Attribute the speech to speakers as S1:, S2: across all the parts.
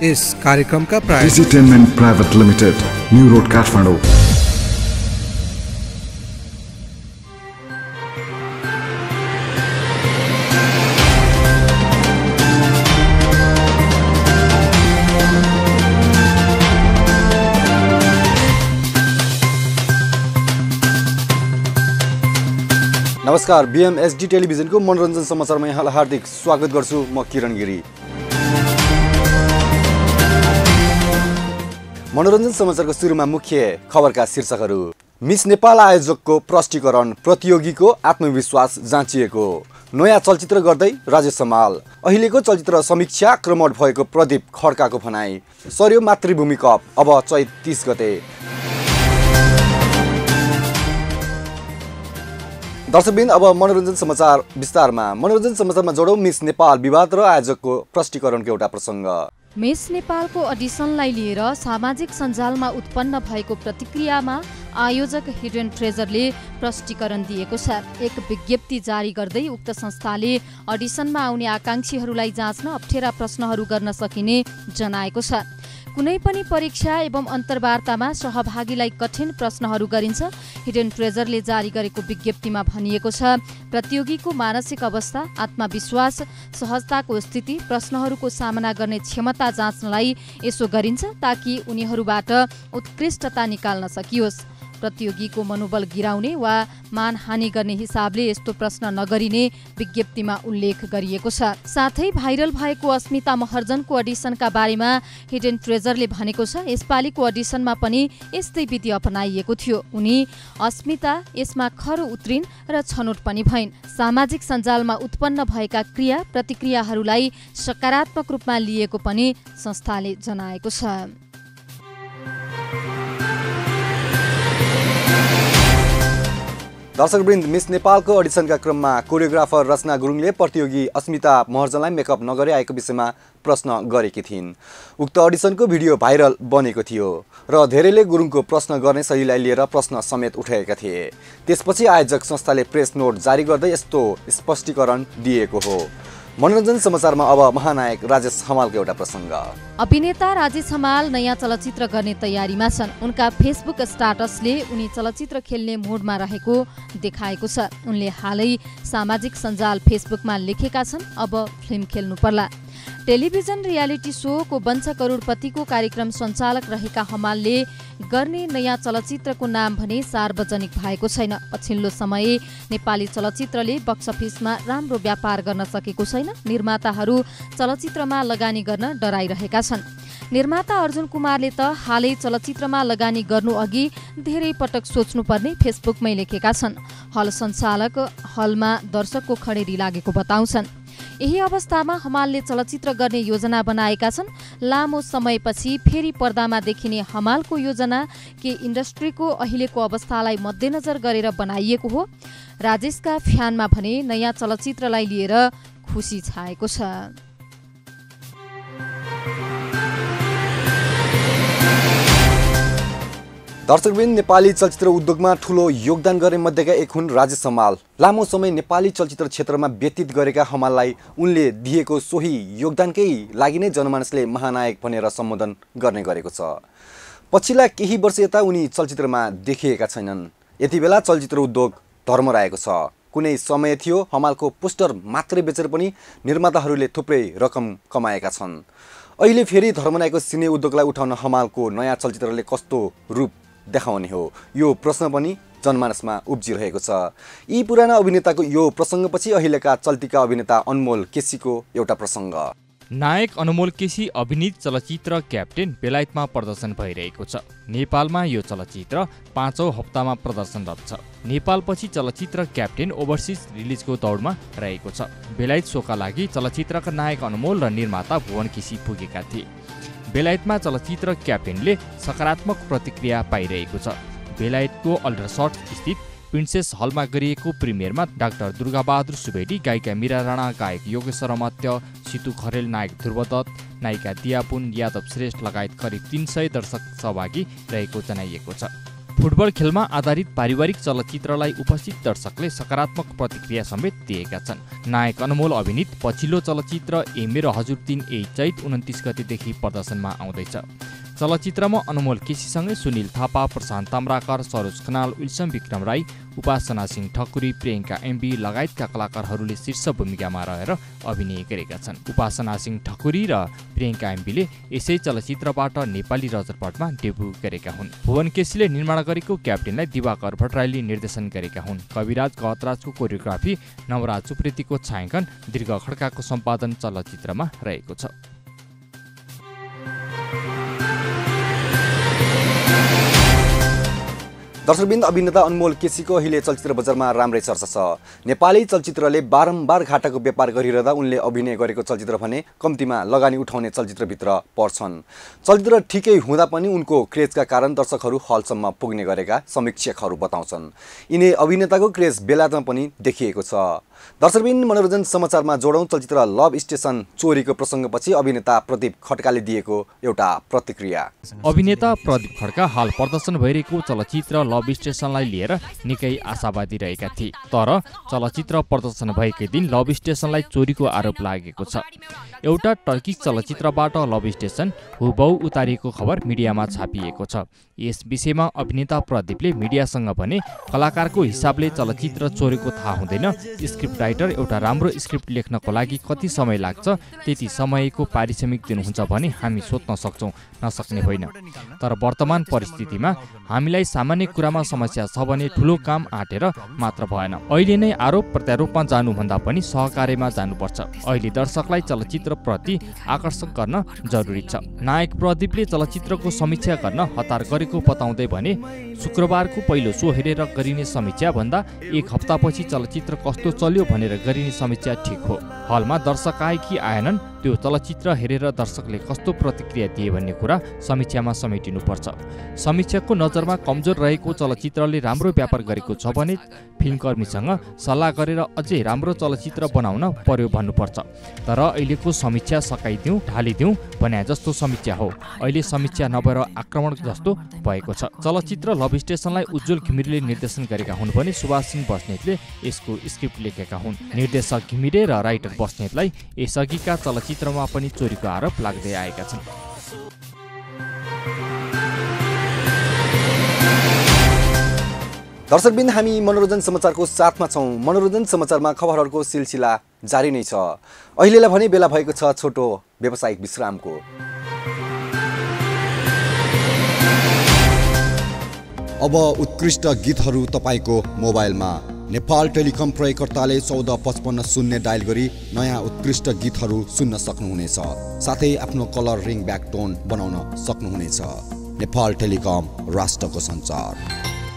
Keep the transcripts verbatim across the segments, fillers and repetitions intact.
S1: यस कार्यक्रमका प्रायोजक
S2: Digitainment private limited, New Road Kathmandu.
S3: नमस्कार, बीएमएसडी टेलिभिजनको मनोरञ्जन समाचारमा यहाँलाई हार्दिक स्वागत गर्छु। म किरण गिरी। मनोरञ्जन समाचारको सुरुमा मुख्य खबरका शीर्षकहरू। मिस नेपाल आयोजकको प्रष्टीकरण, प्रतियोगीको आत्मविश्वास जाँचिएको। नयाँ चलचित्र गर्दै राजेश हमाल। अहिलेको चलचित्र समीक्षा क्रमट भएको प्रदीप खड्काको भनाई। सर्यो मातृभूमि कप अब चैत तीस गते। दर्शकबिन, अब मनोरञ्जन समाचार विस्तारमा। मनोरञ्जन समाचारमा जोडौँ मिस नेपाल विवाद र आयोजकको प्रष्टीकरणको एउटा प्रसङ्ग।
S4: मिस नेपालको अडिसनलाई लिएर सामाजिक सञ्जालमा उत्पन्न भएको प्रतिक्रियामा आयोजक हिडन ट्रेजरले प्रष्टीकरण दिएको छ। एक विज्ञप्ति जारी गर्दै उक्त संस्थाले अडिसनमा आउने आकांक्षीहरूलाई जाँच्न अप्ठ्यारा प्रश्नहरू गर्न सकिने जनाएको छ। कुनै पनि परीक्षा एवं अन्तर्वार्तामा सहभागीलाई कठिन प्रश्नहरू गरिन्छ। हिडन ट्रेजरले जारी गरेको विज्ञप्तिमा भनिएको छ, प्रतियोगीको मानसिक अवस्था, आत्मविश्वास, सहजताको स्थिति, प्रश्नहरूको सामना गर्ने क्षमता जाँच्नलाई यसो गरिन्छ ताकि उनीहरूबाट उत्कृष्टता निकाल्न सकियोस्। प्रतियोगीको मनोबल गिराउने वा मानहानि गर्ने हिसाबले यस्तो प्रश्न नगरिने विज्ञप्तिमा उल्लेख गरिएको छ। साथै भाइरल भएको अस्मिता महर्जनको अडिसनका बारेमा हिडन ट्रेजरले भनेको छ, यसपालिको अडिसनमा पनि यस्तै विधि अपनाइएको थियो। उनी अस्मिता यसमा खरो उत्रिन् र छनौट पनि भइन्। सामाजिक सञ्जालमा उत्पन्न भएका क्रिया प्रतिक्रियाहरूलाई सकारात्मक रूपमा लिएको पनि संस्थाले जनाएको छ।
S3: दर्शकवृन्द, मिस नेपालको अडिसनका क्रममा कोरियोग्राफर रचना गुरुङले प्रतियोगी अस्मिता महर्जनलाई मेकअप नगरी आएको विषयमा प्रश्न गरेकी थिइन्। उक्त अडिसनको भिडियो भाइरल बनेको थियो र धेरैले गुरुङको प्रश्न गर्ने शैलीलाई लिएर प्रश्न समेत उठाएका थिए। त्यसपछि आयोजक संस्थाले प्रेस नोट जारी गर्दै यस्तो स्पष्टीकरण दिएको हो। मनोरञ्जन समाचारमा अब महानायक राजेश हमालको एउटा प्रसङ्ग।
S4: अभिनेता राजेश हमाल नयाँ चलचित्र गर्ने तयारीमा छन्। उनका फेसबुक स्टाटसले उनी चलचित्र खेल्ने मुडमा रहेको देखाएको छ। उनले हालै सामाजिक सञ्जाल फेसबुकमा लेखेका छन्, अब फिल्म खेल्नु पर्ला। टेलिभिजन रियालिटी सोको बन्छ करोडपतिको कार्यक्रम सञ्चालक रहेका हमालले गर्ने नयाँ चलचित्रको नाम भने सार्वजनिक भएको छैन। पछिल्लो समय नेपाली चलचित्रले बक्स अफिसमा राम्रो व्यापार गर्न सकेको छैन। निर्माताहरू चलचित्रमा लगानी गर्न डराइरहेका छन्। निर्माता अर्जुन कुमारले त हालै चलचित्रमा लगानी गर्नु अघि धेरै पटक सोच्नुपर्ने फेसबुकमै लेखेका छन्। हल सञ्चालक हलमा दर्शकको खडेरी लागेको बताउँछन्। यही अवस्थामा हमालले चलचित्र गर्ने योजना बनाएका छन्। लामो समयपछि फेरि पर्दामा देखिने हमालको योजना के इन्डस्ट्रीको अहिलेको अवस्थालाई मध्यनजर गरेर बनाइएको हो। राजेशका फ्यानमा भने नयाँ चलचित्रलाई लिएर खुसी छाएको छ।
S3: दर्शकवृन्द, नेपाली चलचित्र उद्योगमा ठूलो योगदान गर्ने मध्येका एक हुन् राजेश हमाल। लामो समय नेपाली चलचित्र क्षेत्रमा व्यतीत गरेका हमाललाई उनले दिएको सोही योगदानकै लागि नै जनमानसले महानायक भनेर सम्बोधन गर्ने गरेको छ। पछिल्ला केही वर्ष यता उनी चलचित्रमा देखिएका छैनन्। यति बेला चलचित्र उद्योग धर्मराएको छ। कुनै समय थियो हमालको पोस्टर मात्रै बेचेर पनि निर्माताहरूले थुप्रै रकम कमाएका छन्। अहिले फेरि धर्मराएको सिने उद्योगलाई उठाउन हमालको नयाँ चलचित्रले कस्तो रूप देखाउने हो, यो प्रश्न पनि जनमानसमा उब्जिरहेको छ। यी पुराना अभिनेताको यो प्रसङ्गपछि अहिलेका चल्तीका अभिनेता अनमोल केसीको एउटा प्रसङ्ग।
S5: नायक अनमोल केसी अभिनीत चलचित्र क्याप्टेन बेलायतमा प्रदर्शन भइरहेको छ। नेपालमा यो चलचित्र पाँचौं हप्तामा प्रदर्शनरत छ। नेपालपछि चलचित्र क्याप्टेन ओभरसिज रिलिजको दौडमा रहेको छ। बेलायत सोका लागि चलचित्रका नायक अनमोल र निर्माता भुवन केसी पुगेका थिए। बेलायतमा चलचित्र क्याप्टेनले सकारात्मक प्रतिक्रिया पाइरहेको छ। बेलायतको अल्ट्रासट स्थित प्रिन्सेस हलमा गरिएको प्रिमियरमा डाक्टर दुर्गाबहादुर सुवेदी, गायिका मीरा राणा, गायक योगेश्वर अमात्य, सितु खरेल, नायक ध्रुवदत्त, नायिका दियापुन यादव श्रेष्ठ लगायत करिब तीन सय दर्शक सहभागी रहेको जनाइएको छ। फुटबल खेलमा आधारित पारिवारिक चलचित्रलाई उपस्थित दर्शकले सकारात्मक प्रतिक्रिया समेत दिएका छन्। नायक अनमोल अभिनीत पछिल्लो चलचित्र ए मेरो हजुर तीन ए चैत उन्तिस गतेदेखि प्रदर्शनमा आउँदैछ। चलचित्रमा अनमोल केसीसँगै सुनिल थापा, प्रशान्त ताम्राकर, सरोज खनाल, विल्सन विक्रम राई, उपासना सिंह ठकुरी, प्रियङ्का एमबी लगायतका कलाकारहरूले शीर्ष भूमिकामा रहेर अभिनय गरेका छन्। उपासना सिंह ठकुरी र प्रियङ्का एमबीले यसै चलचित्रबाट नेपाली रजतपटमा डेब्यु गरेका हुन्। भुवन केसीले निर्माण गरेको क्याप्टेनलाई दिवाकर भट्टराईले निर्देशन गरेका हुन्। कविराज गहतराजको कोरियोग्राफी, नवराज सुप्रेतीको छायाङ्कन, दीर्घ खड्काको सम्पादन चलचित्रमा रहेको छ।
S3: दर्शकबिन्द अभिनेता अनमोल केसीको अहिले चलचित्र बजारमा राम्रै चर्चा छ। नेपाली चलचित्रले बारम्बार घाटाको व्यापार गरिरहँदा उनले अभिनय गरेको चलचित्र भने कम्तीमा लगानी उठाउने चलचित्रभित्र पर्छन्। चलचित्र ठिकै हुँदा पनि उनको क्रेजका कारण दर्शकहरू हलसम्म पुग्ने गरेका समीक्षकहरू बताउँछन्। यिनै अभिनेताको क्रेज बेलायतमा पनि देखिएको छ। दर्शकबिन मनोरञ्जन समाचारमा जोडौँ चलचित्र लभ स्टेसन चोरीको प्रसङ्गपछि अभिनेता प्रदीप खड्काले दिएको एउटा प्रतिक्रिया।
S5: अभिनेता प्रदीप खड्का हाल प्रदर्शन भइरहेको चलचित्र लभ स्टेसनलाई लिएर निकै आशावादी रहेका थिए। तर चलचित्र प्रदर्शन भएकै दिन लभ स्टेसनलाई चोरीको आरोप लागेको छ। एउटा टर्किस चलचित्रबाट लभ स्टेसन हुबहु उतारिएको खबर मिडियामा छापिएको छ। यस विषयमा अभिनेता प्रदीपले मिडियासँग भने कलाकारको हिसाबले चलचित्र चोरेको थाहा हुँदैन। स्क्रिप्ट राइटर एउटा राम्रो स्क्रिप्ट लेख्नको लागि कति समय लाग्छ त्यति समयको पारिश्रमिक दिनुहुन्छ भने हामी सोध्न सक्छौँ, नसक्ने होइन। तर वर्तमान परिस्थितिमा हामीलाई सामान्य कुरामा समस्या छ भने ठुलो काम आँटेर मात्र भएन। अहिले नै आरोप प्रत्यारोपमा जानुभन्दा पनि सहकार्यमा जानुपर्छ। अहिले दर्शकलाई चलचित्र प्रति आकर्षक गर्न जरुरी छ। नायक प्रदीपले चलचित्रको समीक्षा गर्न हतार गरेको बताउँदै भने शुक्रबारको पहिलो सो हेरेर गरिने समीक्षा भन्दा एक हप्तापछि चलचित्र कस्तो चल्यो भनेर गरिने समीक्षा ठिक हो। हलमा दर्शक आए कि आएनन् त्यो चलचित्र हेरेर दर्शकले कस्तो प्रतिक्रिया दिए भन्ने कुरा समीक्षामा समेटिनुपर्छ। समीक्षकको नजरमा कमजोर रहेको चलचित्रले राम्रो व्यापार गरेको छ भने फिल्मकर्मीसँग सल्लाह गरेर अझै राम्रो चलचित्र बनाउन पर्यो भन्नुपर्छ। तर अहिलेको समीक्षा सकाइदिउँ ढालिदिउँ भने जस्तो समीक्षा हो। अहिले समीक्षा नभएर आक्रमण जस्तो भएको छ। चलचित्र लभ स्टेसनलाई उज्जवल घिमिरेले निर्देशन गरेका हुन् भने सुभाष सिंह बस्नेतले यसको स्क्रिप्ट लेखेका हुन्। निर्देशक घिमिरे र राइटर बस्नेतलाई यसअघिका चलचित्रमा पनि चोरीको आरोप लाग्दै आएका छन्।
S3: दर्शकबिन हामी मनोरञ्जन समाचारको साथमा छौँ। मनोरञ्जन समाचारमा खबरहरूको सिलसिला जारी नै छ। अहिलेलाई भने बेला भएको छ छोटो व्यावसायिक विश्रामको। अब उत्कृष्ट गीतहरू तपाईँको मोबाइलमा। नेपाल टेलिकम प्रयोगकर्ताले चौध पचपन्न शून्य डायल गरी नयाँ उत्कृष्ट गीतहरू सुन्न सक्नुहुनेछ। साथै आफ्नो कलर रिङ ब्याक टोन बनाउन सक्नुहुनेछ। नेपाल टेलिकम, राष्ट्रको सञ्चार।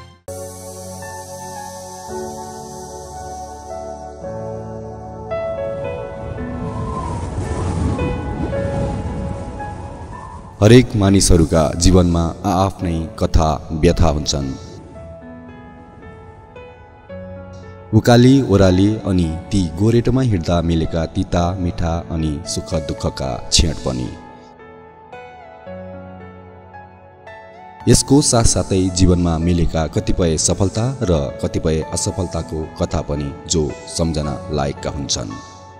S3: हरेक मानिसहरूका जीवनमा आआफ्नै कथा व्यथा हुन्छन्। उकाली ओह्राली अनि ती गोरेटोमा हिँड्दा मिलेका तिता मिठा अनि सुख दुःखका छेड पनि। यसको साथसाथै जीवनमा मिलेका कतिपय सफलता र कतिपय असफलताको कथा पनि जो सम्झना लायकका हुन्छन्।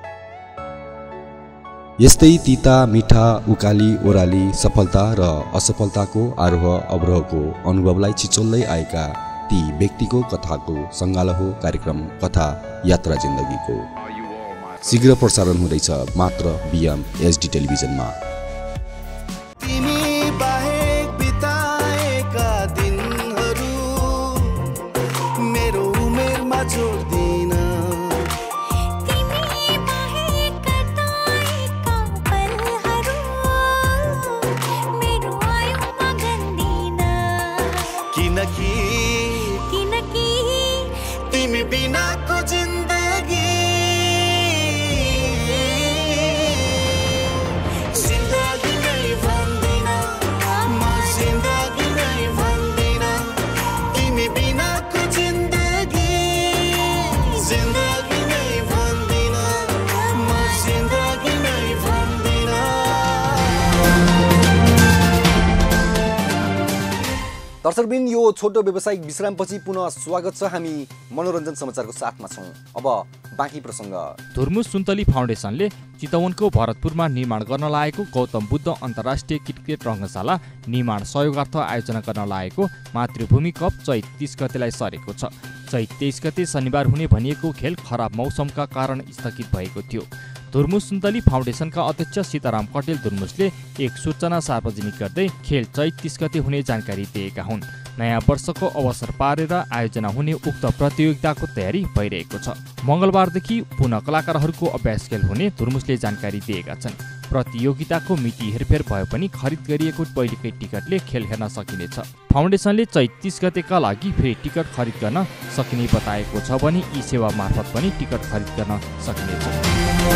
S3: यस्तै तिता मिठा उकाली ओह्राली सफलता र असफलताको आरोह अवरोहको अनुभवलाई छिचोल्दै आएका ती व्यक्तिको कथाको सङ्गालो हो कार्यक्रम कथा यात्रा जिन्दगीको। शीघ्र प्रसारण हुँदैछ मात्र बिएम एचडी टेलिभिजनमा। दर्शकबिन यो छोटो व्यावसायिक विश्रामपछि पुनः स्वागत छ। हामी मनोरञ्जन समाचारको साथमा छौँ। अब बाँकी प्रसङ्ग।
S5: धुर्मुस सुन्तली फाउन्डेसनले चितवनको भरतपुरमा निर्माण गर्न लागेको गौतम बुद्ध अन्तर्राष्ट्रिय क्रिकेट रङ्गशाला निर्माण सहयोगार्थ आयोजना गर्न लागेको मातृभूमि कप चैत तीस गतेलाई सरेको छ। चैत तेइस गते शनिबार हुने भनिएको खेल खराब मौसमका कारण स्थगित भएको थियो। धुर्मुस सुन्तली फाउन्डेसनका अध्यक्ष सीताराम कटेल धुर्मुसले एक सूचना सार्वजनिक गर्दै खेल चैत तीस गते हुने जानकारी दिएका हुन्। नयाँ वर्षको अवसर पारेर आयोजना हुने उक्त प्रतियोगिताको तयारी भइरहेको छ। मङ्गलबारदेखि पुनः कलाकारहरूको अभ्यास खेल हुने धुर्मुसले जानकारी दिएका छन्। प्रतियोगिताको मिति हेरफेर भए पनि खरिद गरिएको पहिलेकै टिकटले खेल हेर्न सकिनेछ। फाउन्डेसनले चैत तीस गतेका लागि फेरि टिकट खरिद गर्न सकिने बताएको छ भने यी सेवा मार्फत पनि टिकट खरिद गर्न सकिनेछ।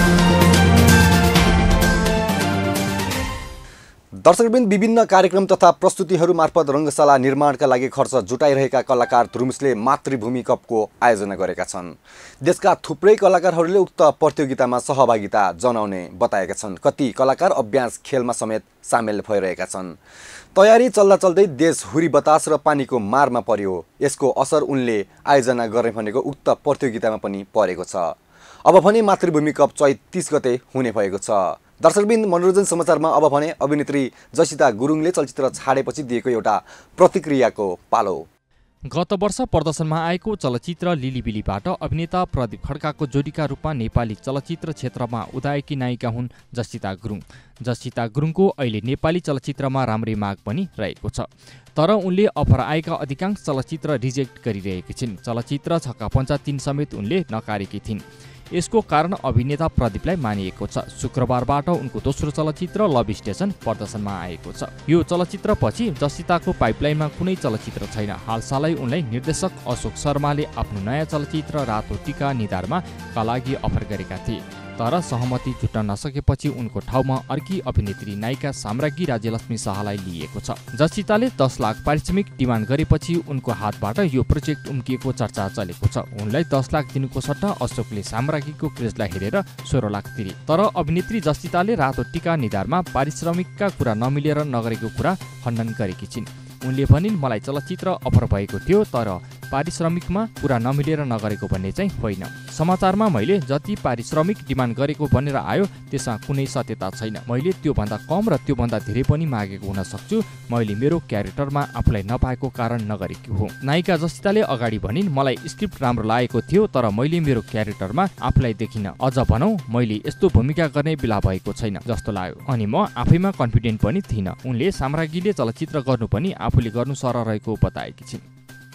S3: दर्शकबिन विभिन्न कार्यक्रम तथा प्रस्तुतिहरू मार्फत रङ्गशाला निर्माणका लागि खर्च जुटाइरहेका कलाकार धुर्मुसले मातृभूमि कपको आयोजना गरेका छन्। देशका थुप्रै कलाकारहरूले उक्त प्रतियोगितामा सहभागिता जनाउने बताएका छन्। कति कलाकार अभ्यास खेलमा समेत सामेल भइरहेका छन्। तयारी चल्दा चल्दै देश हुरी बतास र पानीको मारमा पर्यो। यसको असर उनले आयोजना गर्ने भनेको उक्त प्रतियोगितामा पनि परेको छ। अब भने मातृभूमि कप चैत तीस गते हुने भएको छ। दर्शकबिन मनोरञ्जन समाचारमा अब भने अभिनेत्री जसिता गुरुङले चलचित्र छाडेपछि दिएको एउटा प्रतिक्रियाको पालो।
S5: गत वर्ष प्रदर्शनमा आएको चलचित्र लिलिबिलीबाट अभिनेता प्रदीप खड्काको जोडीका रूपमा नेपाली चलचित्र क्षेत्रमा उदाएकी नायिका हुन् जसिता गुरुङ। जसिता गुरुङको अहिले नेपाली चलचित्रमा राम्रै माग पनि रहेको छ। तर उनले अफर आएका अधिकांश चलचित्र रिजेक्ट गरिरहेकी छिन्। चलचित्र छक्का पञ्चा तीन समेत उनले नकारेकी थिइन्। यसको कारण अभिनेता प्रदीपलाई मानिएको छ। शुक्रबारबाट उनको दोस्रो चलचित्र लभ स्टेसन प्रदर्शनमा आएको छ। यो चलचित्रपछि जसिताको पाइपलाइनमा कुनै चलचित्र छैन। हालसालै उनलाई निर्देशक अशोक शर्माले आफ्नो नयाँ चलचित्र रातो टीका निधारमा का लागि अफर गरेका थिए। तर सहमति जुट्न नसकेपछि उनको ठाउँमा अर्की अभिनेत्री नायिका साम्राज्ञी राज्यलक्ष्मी शाहलाई लिएको छ। जसिताले दस लाख पारिश्रमिक डिमान्ड गरेपछि उनको हातबाट यो प्रोजेक्ट उम्किएको चर्चा चलेको छ। उनलाई दस लाख दिनुको सट्टा अशोकले साम्राज्ञीको क्रेजलाई हेरेर सोह्र लाख तिरे। तर अभिनेत्री जसिताले रातो टीका निधारमा पारिश्रमिकका कुरा नमिलेर नगरेको कुरा खण्डन गरेकी छिन्। उनले भनिन्, मलाई चलचित्र अफर भएको थियो तर पारिश्रमिकमा कुरा नमिलेर नगरेको भन्ने चाहिँ होइन। समाचारमा मैले जति पारिश्रमिक डिमान्ड गरेको भनेर आयो त्यसमा कुनै सत्यता छैन। मैले त्योभन्दा कम र त्योभन्दा धेरै पनि मागेको हुन सक्छु। मैले मेरो क्यारेक्टरमा आफूलाई नपाएको कारण नगरेकी हो। नायिका जसिताले अगाडि भनिन्, मलाई स्क्रिप्ट राम्रो लागेको थियो तर मैले मेरो क्यारेक्टरमा आफूलाई देखिन। अझ भनौँ मैले यस्तो भूमिका गर्ने बेला भएको छैन जस्तो लाग्यो अनि म आफैमा कन्फिडेन्ट पनि थिइनँ। उनले साम्राज्ञीले चलचित्र गर्नु पनि आफूले गर्नु सरह रहेको बताएकी छिन्।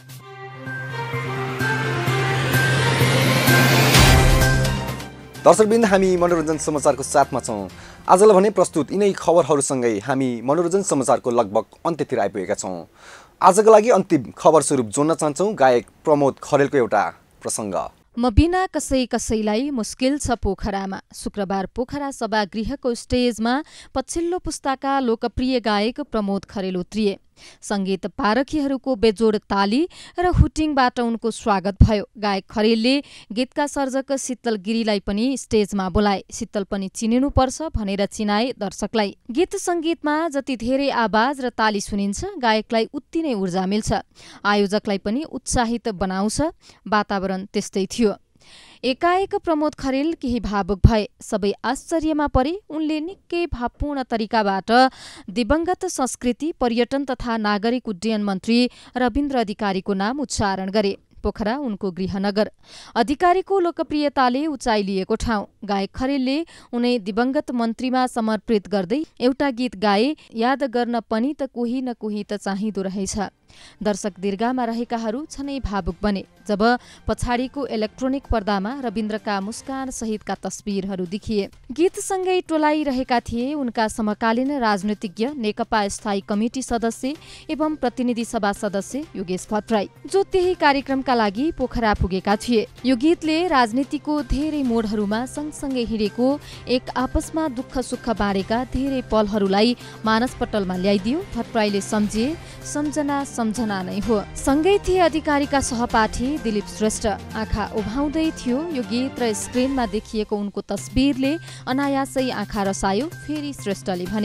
S3: दर्शकबिन हामी मनोरञ्जन समाचारको साथमा छौँ। आजलाई भने प्रस्तुत यिनै खबरहरूसँगै हामी मनोरञ्जन समाचारको लगभग अन्त्यतिर आइपुगेका छौँ। आजको लागि अन्तिम खबर स्वरूप जोड्न चाहन्छौँ गायक प्रमोद खरेलको एउटा प्रसङ्ग।
S4: म बिना कसै कसैलाई मुस्किल छ पोखरामा। शुक्रबार पोखरा सभागृहको स्टेजमा पछिल्लो पुस्ताका लोकप्रिय गायक प्रमोद खरेल उत्रिए। सङ्गीत पारखीहरूको बेजोड ताली र हुटिङबाट उनको स्वागत भयो। गायक खरेलले गीतका सर्जक शीतल गिरीलाई पनि स्टेजमा बोलाए। शीतल पनि चिनिनुपर्छ भनेर चिनाए दर्शकलाई। गीत सङ्गीतमा जति धेरै आवाज र ताली सुनिन्छ गायकलाई उति नै ऊर्जा मिल्छ। आयोजकलाई पनि उत्साहित बनाउँछ। वातावरण त्यस्तै थियो। एकाएक प्रमोद खरेल केही भावुक भए। सबै आश्चर्यमा परे। उनले निकै भावपूर्ण तरिकाबाट दिवंगत संस्कृति पर्यटन तथा नागरिक उड्डयन मन्त्री रविन्द्र अधिकारीको नाम उच्चारण गरे। पोखरा उनको गृहनगर। अधिकारीको लोकप्रियताले उचाइ लिएको ठाउँ। गायक खरेलले उनै दिवंगत मन्त्रीमा समर्पित गर्दै एउटा गीत गाए, याद गर्न पनि त कोही न कोही त चाहिँदो रहेछ। दर्शक दीर्घामा रहेकाहरू छनै भावुक बने जब पछाडिको इलेक्ट्रोनिक पर्दामा रविन्द्रका मुस्कान सहितका तस्बिरहरू देखिए। गीतसँगै टोलाइरहेका थिए उनका समकालीन राजनीतिज्ञ, नेकपा स्थायी कमिटी सदस्य एवं प्रतिनिधि सभा सदस्य योगेश भट्टराई, जो त्यही कार्यक्रमका लागि पोखरा पुगेका थिए। यो गीतले राजनीतिको धेरै मोडहरूमा सँगसँगै हिँडेको, एक आपसमा दुःख सुख बाँडेका धेरै पलहरूलाई मानसपटलमा ल्याइदियो। भट्टराईले सम्झिए, सम्झना सम्झना नै हो। सँगै थिए अधिकारीका सहपाठी दिलीप श्रेष्ठ। आँखा उभाउँदै थियो। यो गीत र स्क्रिनमा देखिएको उनको तस्बिरले अनायासै आँखा रसायो। फेरि श्रेष्ठले भने,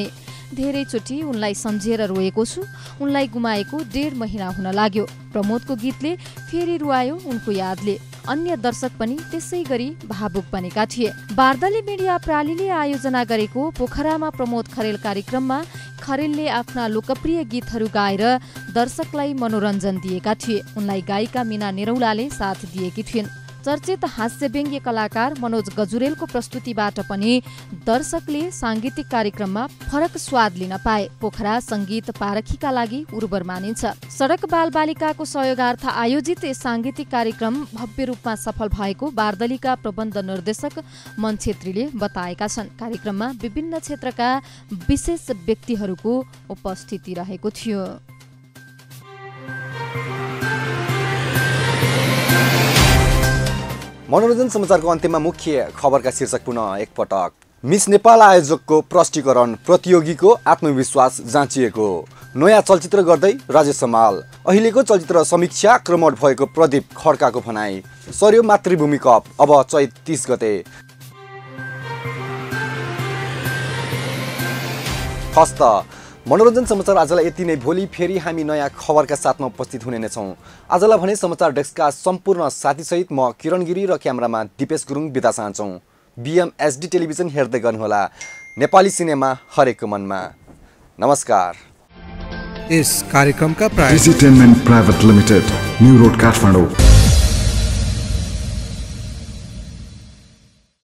S4: धेरैचोटि उनलाई सम्झेर रोएको छु, उनलाई गुमाएको डेढ महिना हुन लाग्यो। प्रमोदको गीतले फेरि रुवायो उनको यादले। अन्य दर्शक पनि त्यसै गरी भावुक बनेका थिए। बार्दली मिडिया प्रालीले आयोजना गरेको पोखरामा प्रमोद खरेल कार्यक्रममा खरेलले आफ्ना लोकप्रिय गीतहरू गाएर दर्शकलाई मनोरञ्जन दिएका थिए। उनलाई गायिका मीना निरौलाले साथ दिएकी थिइन्। चर्चित हास्य व्यङ्ग्य कलाकार मनोज गजुरेलको प्रस्तुतिबाट पनि दर्शकले साङ्गीतिक कार्यक्रममा फरक स्वाद लिन पाए। पोखरा सङ्गीत पारखीका लागि उर्वर मानिन्छ। सडक बालबालिकाको सहयोगार्थ आयोजित यस साङ्गीतिक कार्यक्रम भव्य रूपमा सफल भएको बार्दलीका प्रबन्ध निर्देशक मन छेत्रीले बताएका छन्। कार्यक्रममा विभिन्न क्षेत्रका विशेष व्यक्तिहरूको उपस्थिति रहेको थियो।
S3: मनोरञ्जन समाचारको अन्त्यमा मुख्य खबरका शीर्षक पुनः एकपटक। मिस नेपाल आयोजकको प्रष्टीकरण प्रतियोगीको आत्मविश्वास जाँचिएको। नयाँ चलचित्र गर्दै राजेश समाल। अहिलेको चलचित्र समीक्षा क्रमट भएको प्रदीप खड्काको भनाई। सर्यो मातृभूमि कप अब चैत तीस गते। हस्त मनोरञ्जन समाचार आजलाई यति नै। भोलि फेरि हामी नयाँ खबरका साथमा उपस्थित हुने नै छौँ। आजलाई भने समाचार डेस्कका सम्पूर्ण साथीसहित म किरण गिरी र क्यामेरामा दिपेश गुरुङ बिदा चाहन्छौँ। बिएमएसडी टेलिभिजन हेर्दै गर्नुहोला। नेपाली सिनेमा हरेकको मनमा। नमस्कार।
S1: इस कार्यक्रम का
S2: प्रायोजक entertainment private limited, New Road Kathmandu.